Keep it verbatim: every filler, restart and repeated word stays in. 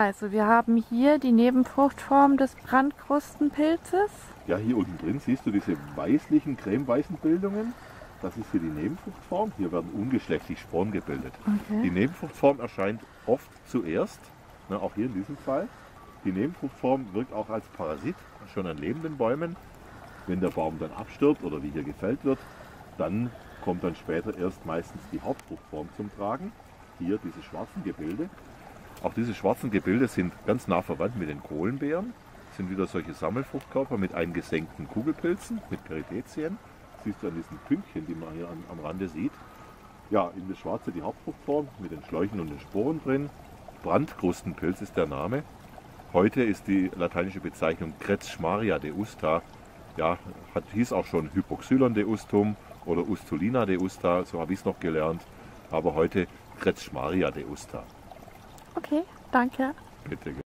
Also wir haben hier die Nebenfruchtform des Brandkrustenpilzes. Ja, hier unten drin siehst du diese weißlichen, cremeweißen Bildungen. Das ist hier die Nebenfruchtform. Hier werden ungeschlechtlich Sporen gebildet. Okay. Die Nebenfruchtform erscheint oft zuerst, ne, auch hier in diesem Fall. Die Nebenfruchtform wirkt auch als Parasit schon an lebenden Bäumen. Wenn der Baum dann abstirbt oder wie hier gefällt wird, dann kommt dann später erst meistens die Hauptfruchtform zum Tragen. Hier diese schwarzen Gebilde. Auch diese schwarzen Gebilde sind ganz nah verwandt mit den Kohlenbeeren. Das sind wieder solche Sammelfruchtkörper mit eingesenkten Kugelpilzen, mit Perithecien. Das siehst du an diesen Pünktchen, die man hier am, am Rande sieht. Ja, in das Schwarze die Hauptfruchtform mit den Schläuchen und den Sporen drin. Brandkrustenpilz ist der Name. Heute ist die lateinische Bezeichnung Kretschmaria deusta. Ja, hat, hieß auch schon Hypoxylon deustum oder Ustulina deusta, so habe ich es noch gelernt. Aber heute Kretschmaria deusta. Okay, danke. Bitte, gell.